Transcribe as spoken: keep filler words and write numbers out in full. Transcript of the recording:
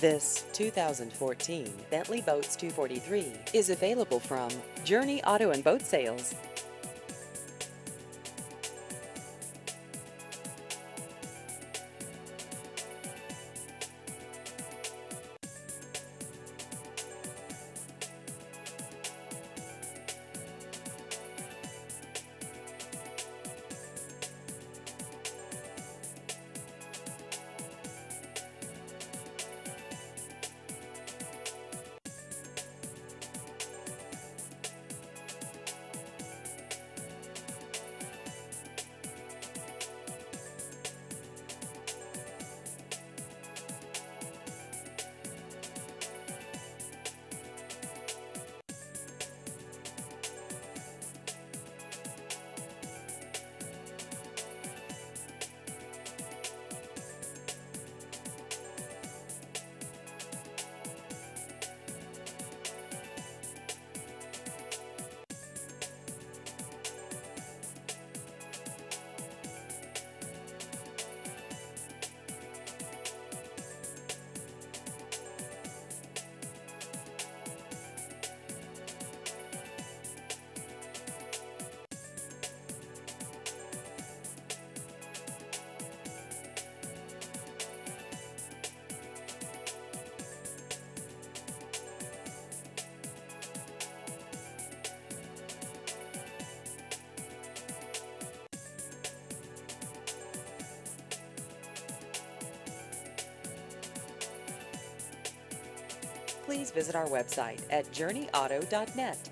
This two thousand fourteen Bentley Boats two forty-three is available from Journey Auto and Boat Sales. Please visit our website at journey auto dot net.